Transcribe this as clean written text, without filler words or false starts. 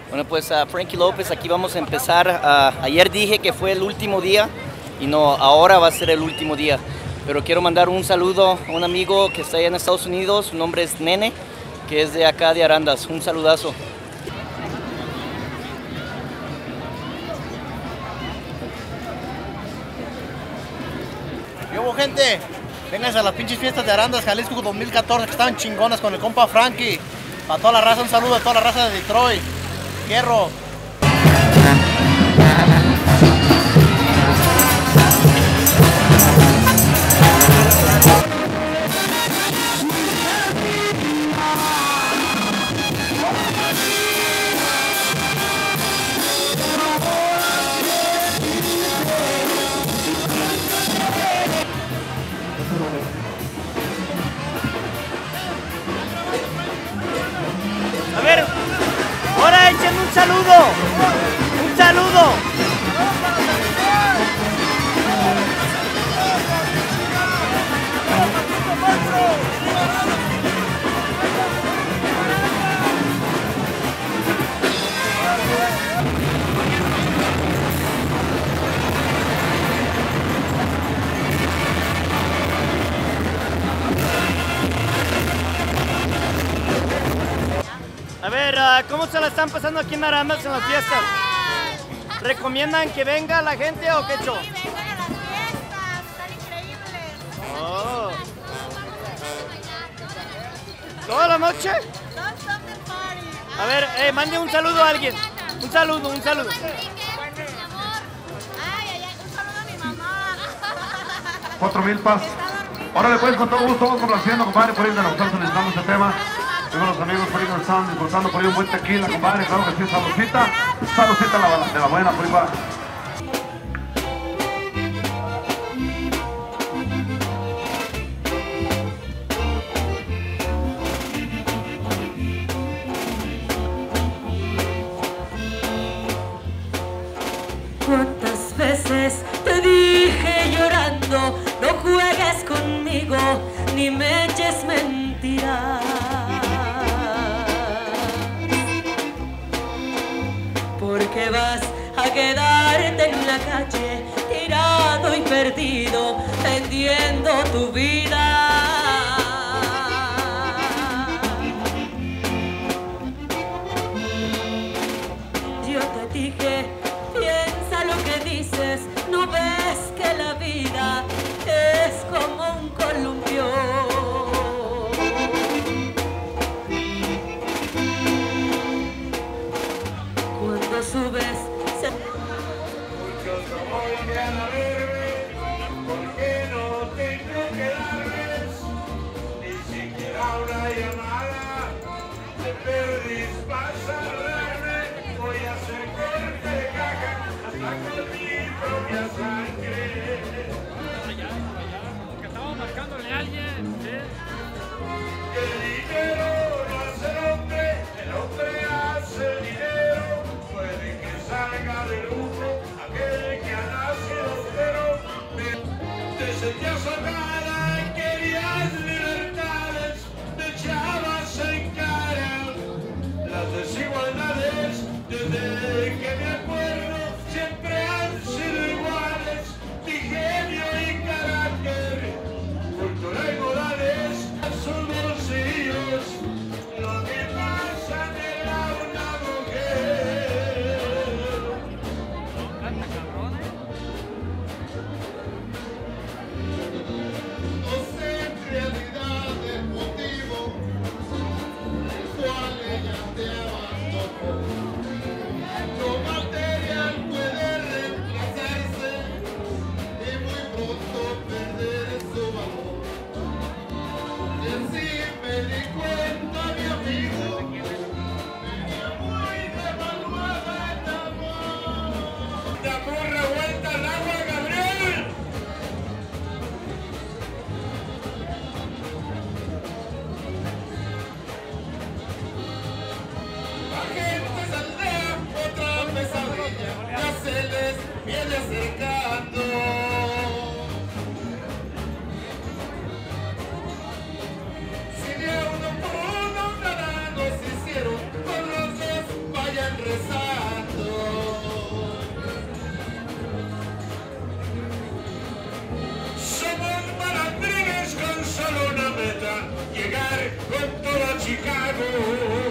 Bueno, pues Frankie López, aquí vamos a empezar. Ayer dije que fue el último día y no, ahora va a ser el último día. Pero quiero mandar un saludo a un amigo que está allá en Estados Unidos, su nombre es Nene, que es de acá de Arandas. Un saludazo. ¿Qué hubo, gente? Vénganse a las pinches fiestas de Arandas, Jalisco 2014, que estaban chingonas con el compa Frankie. A toda la raza, un saludo a toda la raza de Detroit. Hierro. A ver, ahora échenme un saludo. Un saludo. A ver, ¿cómo se la están pasando aquí en Arandas en las fiestas? ¿Recomiendan que venga la gente o qué show? Sí, vengan a las fiestas, están increíbles. Oh. ¿Toda la noche? Don't stop the party. A ver, mande un saludo a alguien. Un saludo, un saludo. Enrique, mi amor. Ay, un saludo a mi mamá. 4 milpas. Ahora le puedes con todo gusto, vamos complaciendo, compadre, por ahí de nosotros necesitamos este tema. Tengo los amigos por ahí que están disfrutando por ahí un buen tequila, compadre, claro que sí, saludcita de la buena, por ahí va. ¿Cuántas veces te dije llorando, no juegues conmigo, ni me eches mentiras? Porque vas a quedarte en la calle, tirado y perdido, vendiendo tu vida. Yo te dije, piensa lo que dices, no ves que la vida es como un columpio. Cuando subes, muchos como vienen a verme, porque no tengo que darles ni siquiera una llamada. Te perdís para saludarme, voy a hacer corte de caja hasta con mi propia sangre. Que estamos marcándole a alguien, ¿sí? El dinero no hace el hombre hace el dinero. Puede que salga de lujo aquel que ha nacido cero. Te sentías ahogada, querías libertades, te echabas en cara las desigualdades. Desde que me acuerdo siempre han sido iguales, mi genio y carácter, cultura y modales, sus bolsillos, lo que pasa era una mujer. Canta cabrón, No sé en realidad el motivo el cual ella te abandonó. Lo material puede reemplazarse y muy pronto perder su valor. Y así me di cuenta, mi amigo, venía muy devaluada el amor. De amor revuelta al agua, Gabriel. La gente saldrá regresando. Somos malandrines con solo una meta, llegar con todo a Chicago.